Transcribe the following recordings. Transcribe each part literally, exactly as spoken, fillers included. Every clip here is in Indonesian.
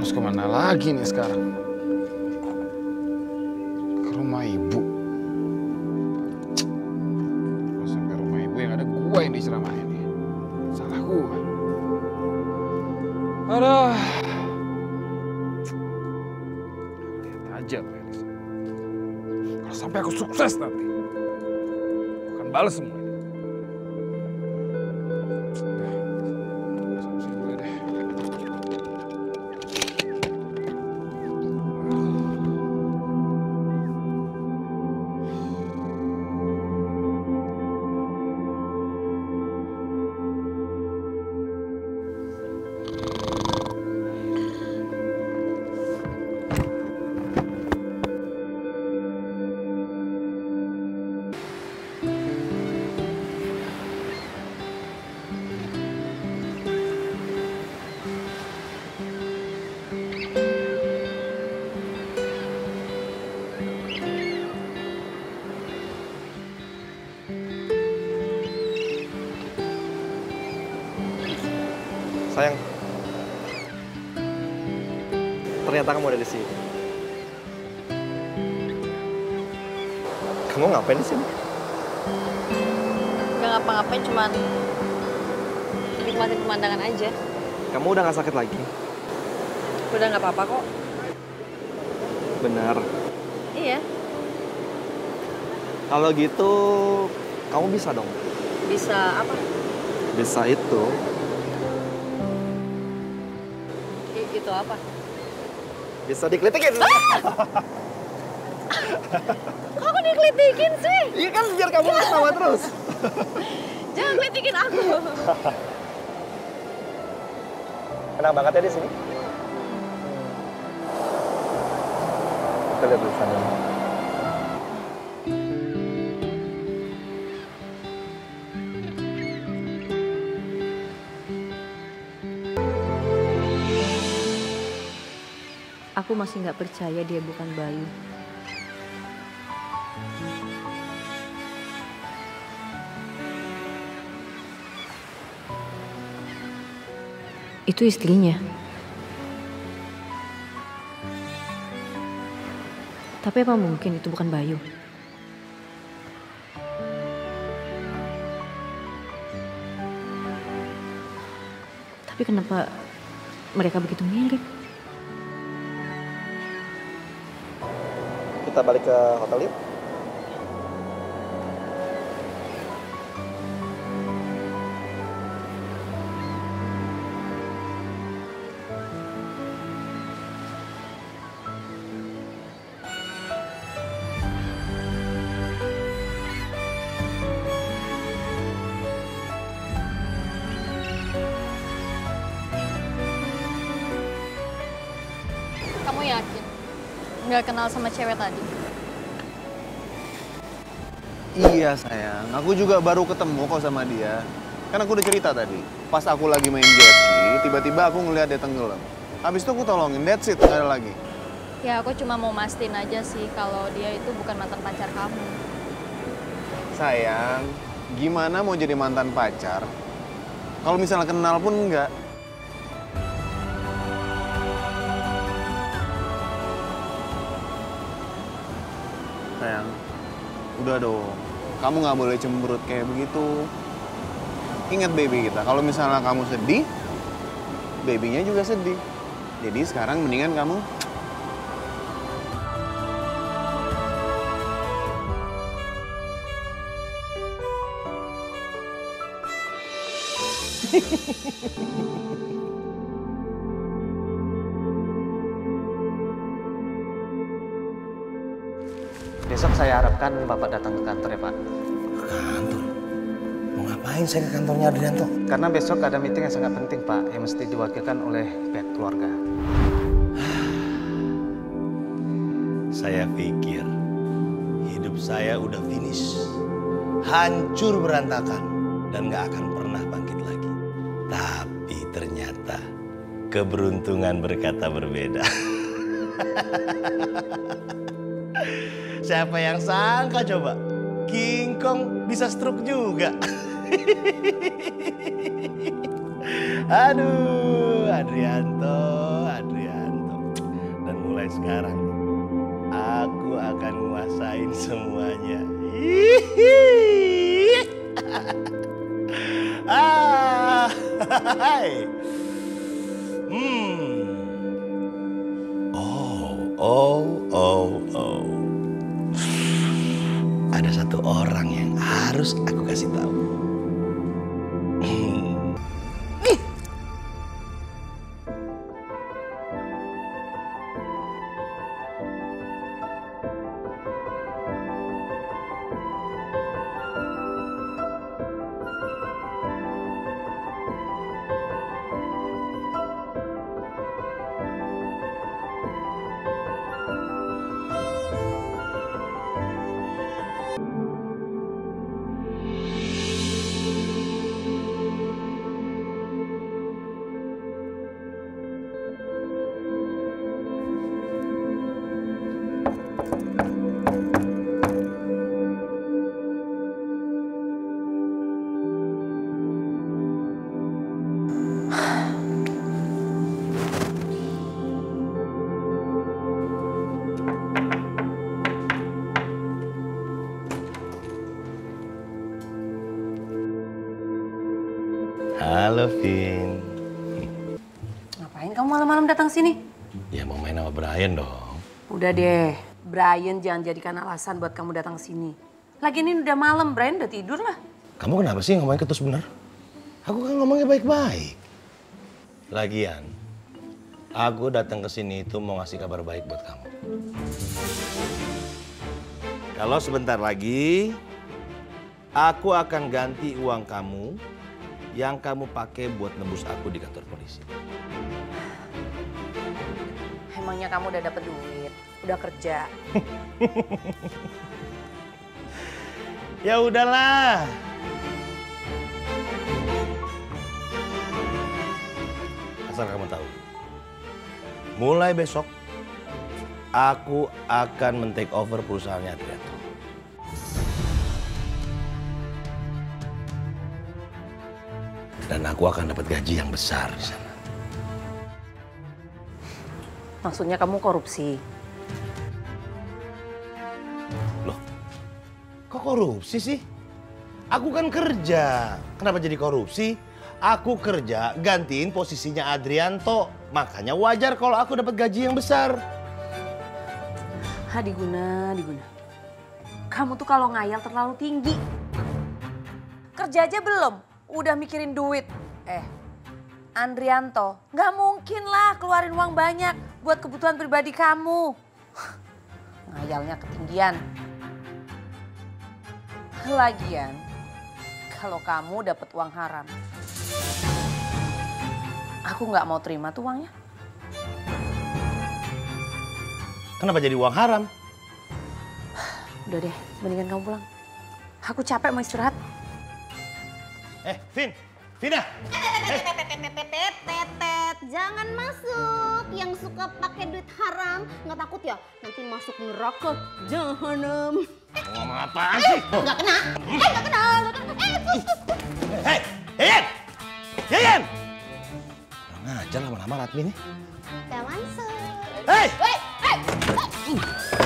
Harus kemana lagi nih sekarang? Ke rumah ibu. Kalau sampai rumah ibu yang ada gua yang diceramahin nih. Salah gua. Aduh. Lihat aja, Felix. Kalau sampai aku sukses nanti, aku akan balas semua ini. Solusi gue deh. Sayang, ternyata kamu ada di sini. Kamu ngapain di sini? Gak ngapa-ngapain, cuman nikmatin pemandangan aja. Kamu udah gak sakit lagi? Udah gak apa-apa kok. Benar. Iya. Kalau gitu, kamu bisa dong? Bisa apa? Bisa itu. Kayak gitu apa? Bisa dikelitikin. Kok aku dikelitikin sih? Iya kan biar kamu ketawa terus. Jangan kelitikin aku. Enak banget ya di sini. Kita lihat di sana. Aku masih nggak percaya dia bukan Bayu. Itu istrinya. Tapi apa mungkin itu bukan Bayu? Tapi kenapa mereka begitu mirip? Kita balik ke hotel yuk. Kamu yakin nggak kenal sama cewek tadi? Iya sayang, aku juga baru ketemu kok sama dia. Kan aku udah cerita tadi, pas aku lagi main jet ski, tiba-tiba aku ngeliat dia tenggelam. Habis itu aku tolongin, that's it, nggak ada lagi. Ya aku cuma mau mastiin aja sih kalau dia itu bukan mantan pacar kamu. Sayang, gimana mau jadi mantan pacar? Kalau misalnya kenal pun enggak. Sayang, udah dong. Kamu nggak boleh cemberut kayak begitu. Ingat baby kita, kalau misalnya kamu sedih, babynya juga sedih. Jadi sekarang mendingan kamu Besok saya harapkan Bapak datang ke kantor ya Pak. Ke kantor? Mau ngapain saya ke kantornya Adrianto? Karena besok ada meeting yang sangat penting Pak, yang mesti diwakilkan oleh pihak keluarga. Saya pikir hidup saya udah finish. Hancur berantakan dan gak akan pernah bangkit lagi. Tapi ternyata keberuntungan berkata berbeda. Siapa yang sangka coba? King Kong bisa stroke juga. Aduh, Adrianto, Adrianto. mulai sekarang aku akan nguasain semuanya. Hihi. Ah, hai. Hmm. Oh, oh, oh, oh. Ada satu orang yang harus aku kasih tahu. Hmm. Ih. Halo, Vin. Ngapain kamu malam-malam datang sini? Ya mau main sama Brian dong. Udah deh, Brian jangan jadikan alasan buat kamu datang sini. Lagi ini udah malam, Brian udah tidur lah. Kamu kenapa sih ngomongnya ketus bener? Aku kan ngomongnya baik-baik. Lagian, aku datang ke sini itu mau ngasih kabar baik buat kamu. Kalau sebentar lagi, aku akan ganti uang kamu yang kamu pakai buat nebus aku di kantor polisi. Emangnya kamu udah dapet duit, udah kerja. Ya udahlah. Asal kamu tahu, mulai besok aku akan men-take over perusahaannya Adrianto. Dan aku akan dapat gaji yang besar di sana. Maksudnya kamu korupsi? Loh, kok korupsi sih? Aku kan kerja. Kenapa jadi korupsi? Aku kerja gantiin posisinya Adrianto. Makanya wajar kalau aku dapat gaji yang besar. Ha, Diguna, Diguna. Kamu tuh kalau ngayal terlalu tinggi. Kerja aja belum, udah mikirin duit. Eh, Andrianto, nggak mungkin lah keluarin uang banyak buat kebutuhan pribadi kamu. Ngayalnya ketinggian. Lagian, kalau kamu dapat uang haram, aku nggak mau terima tuh uangnya. Kenapa jadi uang haram? Udah deh, mendingan kamu pulang. Aku capek mau istirahat. Eh, Vin, Vina. Tetet, jangan masuk. Yang suka pakai duit haram, nggak takut ya? Nanti masuk neraka jahanam. Ngomong apaan sih? Nggak kena, eh nggak kena. Eh, pus, pus, pus. Hei, Yayan! Yayan! Kurang ajar lama-lama Ratmi nih. Nggak masuk. Hei! Hei, hei, hei.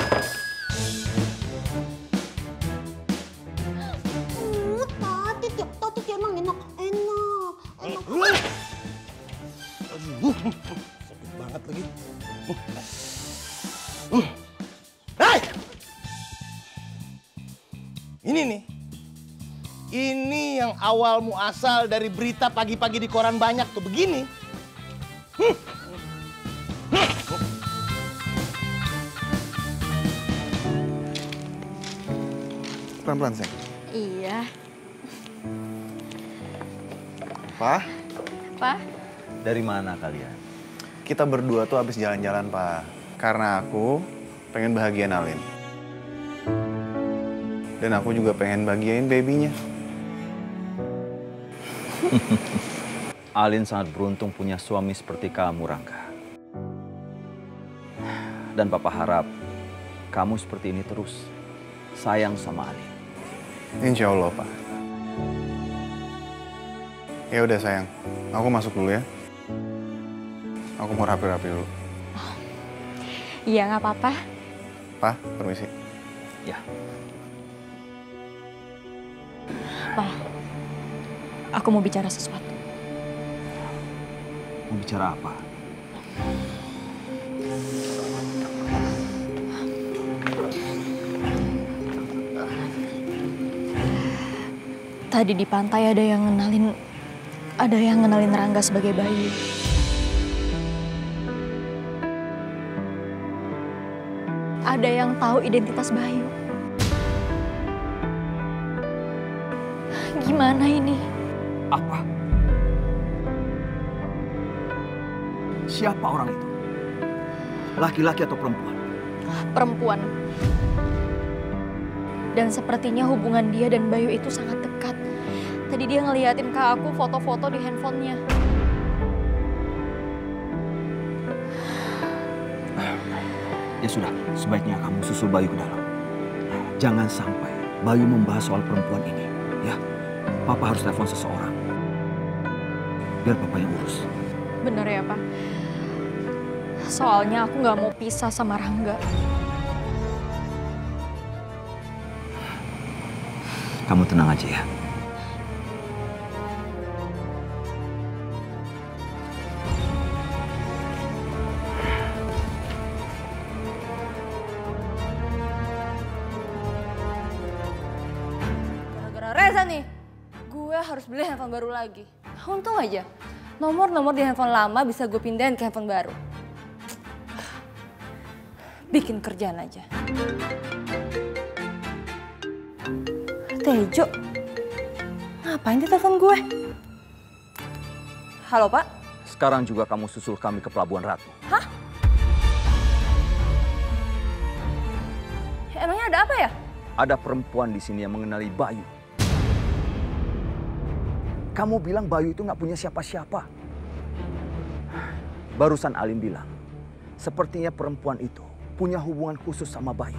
Uh, tadi tiap tadi dia emang enak, enak, enak. Aduh, sakit banget lagi. Hei! Ini nih, ini yang awal muasal dari berita pagi-pagi di koran banyak tuh begini. Pelan-pelan, sayang. Iya. Pak, Pak? Dari mana kalian? kita berdua tuh habis jalan-jalan, Pak. Karena aku pengen bahagiain Alin. Dan aku juga pengen bahagiain babynya. Alin sangat beruntung punya suami seperti kamu, Rangga. Dan Papa harap kamu seperti ini terus. Sayang sama Alin. Insya Allah, Pak. Ya udah, sayang. Aku masuk dulu ya. Aku mau rapi-rapi dulu. Iya, nggak apa-apa. Pa, permisi. Ya. Pa, aku mau bicara sesuatu. Mau bicara apa? Tadi di pantai ada yang ngenalin, ada yang ngenalin Rangga sebagai Bayu. Ada yang tahu identitas Bayu. Gimana ini? Apa? Siapa orang itu? Laki-laki atau perempuan? Perempuan. Dan sepertinya hubungan dia dan Bayu itu sangat dekat. Tadi dia ngeliatin ke aku foto-foto di handphonenya. Ya sudah, sebaiknya kamu susul Bayu ke dalam. Jangan sampai Bayu membahas soal perempuan ini. Ya, Papa harus telepon seseorang. Biar Papa yang urus. Bener ya, Pak? Soalnya aku nggak mau pisah sama Rangga. Kamu tenang aja ya. Gara-gara Reza nih, gue harus beli handphone baru lagi. Untung aja, nomor-nomor di handphone lama bisa gue pindahin ke handphone baru. Bikin kerjaan aja. Tejo, ngapain di telepon gue? Halo Pak? Sekarang juga kamu susul kami ke Pelabuhan Ratu. Hah? Emangnya ada apa ya? Ada perempuan di sini yang mengenali Bayu. Kamu bilang Bayu itu nggak punya siapa-siapa. Barusan Alim bilang, sepertinya perempuan itu punya hubungan khusus sama Bayu.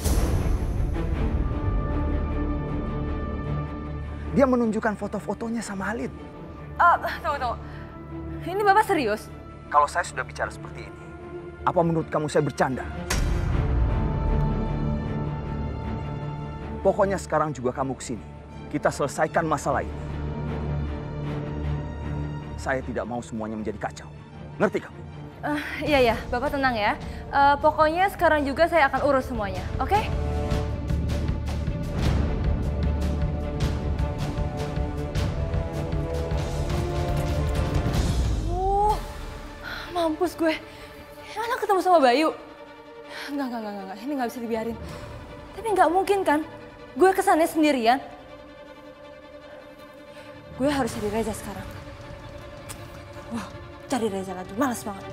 Dia menunjukkan foto-fotonya sama Halid. Uh, tunggu, tunggu. Ini Bapak serius? Kalau saya sudah bicara seperti ini, apa menurut kamu saya bercanda? Pokoknya sekarang juga kamu kesini. Kita selesaikan masalah ini. Saya tidak mau semuanya menjadi kacau. Ngerti kamu? Uh, iya, iya. Bapak tenang ya. Uh, pokoknya sekarang juga saya akan urus semuanya. Oke? Okay? Mampus gue, anak ketemu sama Bayu. Enggak, enggak, enggak, enggak, ini nggak bisa dibiarin. Tapi nggak mungkin kan, gue kesannya sendirian. Gue harus cari Reza sekarang. Wah, cari Reza lagi, males banget.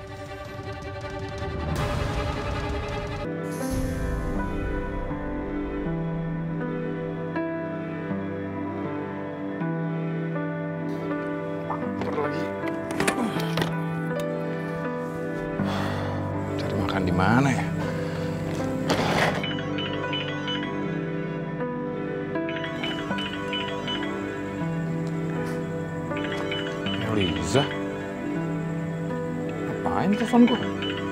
Lapar lagi. Makan di mana ya? Liza? Apain telepon gue?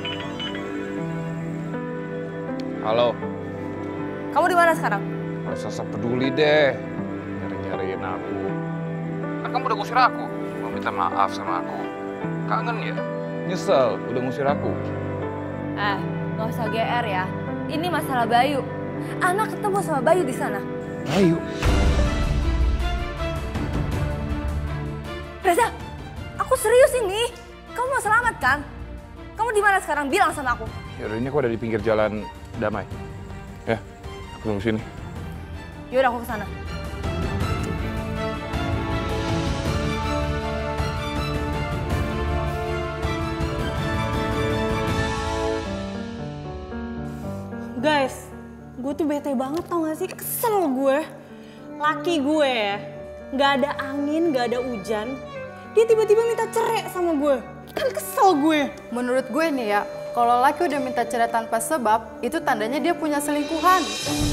Halo? Kamu di mana sekarang? Gak usah peduli deh. Nyari-nyariin aku. Kan kamu udah ngusir aku. Mau minta maaf sama aku. Kangen ya? Nyesel udah ngusir aku. Eh, nggak usah G R ya. Ini masalah Bayu. Anak ketemu sama Bayu di sana. Bayu? Reza, aku serius ini. Kamu mau selamat kan? Kamu di mana sekarang? Bilang sama aku. Yaudah, ini aku ada di pinggir jalan Damai. Ya, aku tunggu sini. Yaudah, aku kesana. Guys, gue tuh bete banget tau gak sih? Kesel gue. Laki gue ya, gak ada angin, gak ada hujan. Dia tiba-tiba minta cerai sama gue. Kan kesel gue. Menurut gue nih ya, kalau laki udah minta cerai tanpa sebab, itu tandanya dia punya selingkuhan.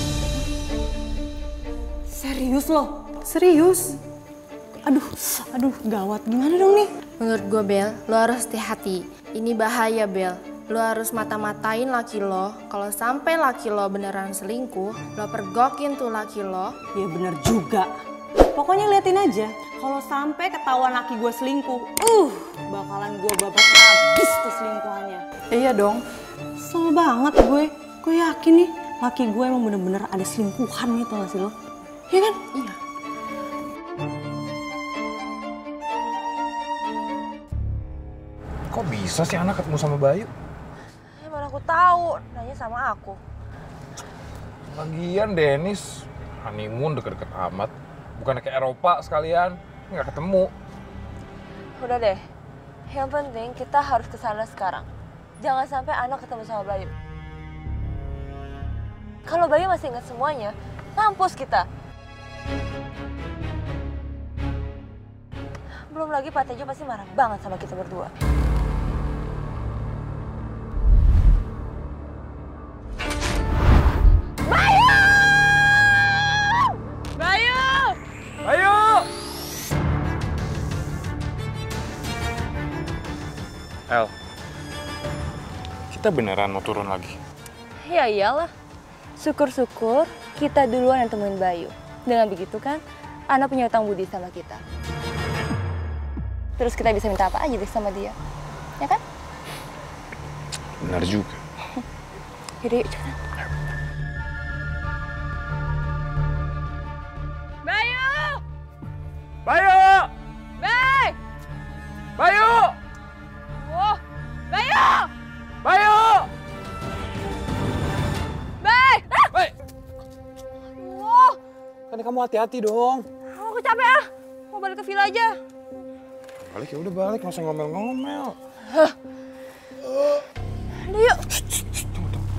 Serius loh? Serius? Aduh, aduh gawat. Gimana dong nih? Menurut gue Bel, lo harus hati-hati. Ini bahaya Bel. Lo harus mata-matain laki lo. Kalau sampai laki lo beneran selingkuh, lo pergokin tuh laki lo. Ya bener juga. Pokoknya liatin aja. Kalau sampai ketahuan laki gue selingkuh, uh, bakalan gue babak habis tuh selingkuhannya. Iya dong. Kesel banget gue. Gue yakin nih, laki gue emang bener-bener ada selingkuhan nih, tau gak sih lo? Iya kan? Iya. Kok bisa sih anak ketemu sama Bayu? Ya mana aku tahu, nanya sama aku. Lagian Dennis, honeymoon deket-deket amat. Bukannya ke Eropa sekalian, nggak ketemu. Udah deh, yang penting kita harus ke sana sekarang. Jangan sampai anak ketemu sama Bayu. Kalau Bayu masih ingat semuanya, mampus kita. Belum lagi Pak Tejo pasti marah banget sama kita berdua. Bayu! Bayu! Bayu! El, kita beneran mau turun lagi? Ya iyalah. Syukur-syukur kita duluan yang temuin Bayu. Dengan begitu kan, Ana punya utang budi sama kita. Terus kita bisa minta apa aja deh sama dia. Ya kan? Benar juga. Yaudah yuk, cepetan. Bayu! Bayu! Bay! Bayu! Oh, Bayu! Bayu! Bay! Ah! Bay! Wah, Kan kamu hati-hati dong. aku capek ah. Mau balik ke villa aja. Balik ya udah balik, nggak usah ngomel-ngomel. Hah. Udah yuk. Tunggu, tunggu.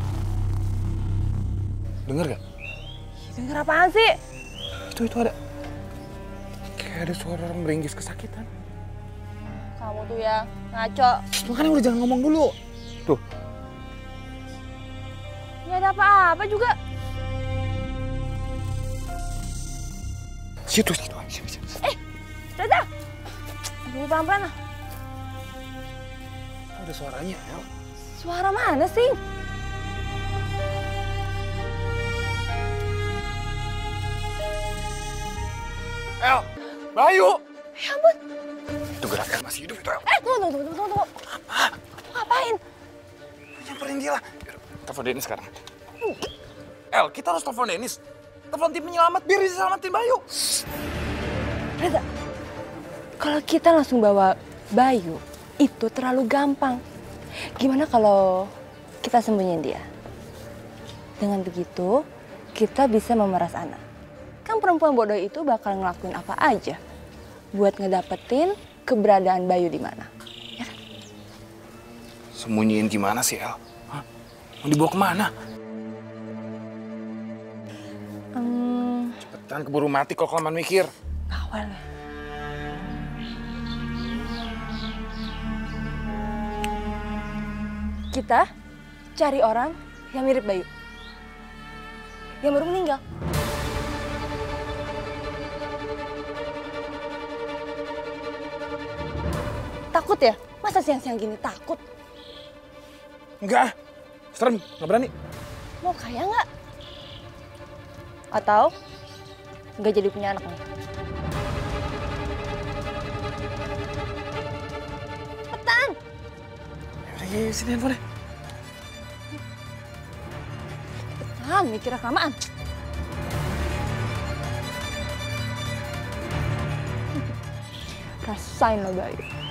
Dengar gak? Dengar apaan sih? Itu, itu ada. Kayak ada suara orang meringkis kesakitan. Kamu tuh ya, ngaco. Makanya udah jangan ngomong dulu. Tuh. Nggak ada apa-apa juga. Situ, situ, situ, situ. Eh, Reza! Aduh, pelan-pelan lah. Ada suaranya, El. Suara mana sih? El! Bayu! Ya ampun. Itu gerakan masih hidup itu, El. Eh, tunggu, tunggu, tunggu, tunggu. Apa? Ngapain? Nyamperin dia lah. Telepon Dennis sekarang. El, kita harus telepon Dennis. Telepon tim penyelamat biar bisa selamatin Bayu. Reza, kalau kita langsung bawa Bayu, itu terlalu gampang. Gimana kalau kita sembunyiin dia? Dengan begitu, kita bisa memeras Ana. Kan perempuan bodoh itu bakal ngelakuin apa aja buat ngedapetin keberadaan Bayu di mana. Ya kan? Sembunyiin gimana sih, El? Hah? Mau dibawa kemana? Hmm, Cepetan keburu mati kalau kelamaan mikir. bawel ya. Kita cari orang yang mirip Bayu. Yang baru meninggal. Takut ya? Masa siang-siang gini takut? Enggak, serem, nggak berani. Mau kaya nggak? Atau nggak jadi punya anak nih? Cepetan! Yaudah, ya, sini handphone-nya. Cepetan, mikirnya kelamaan. Rasain lo Bayu.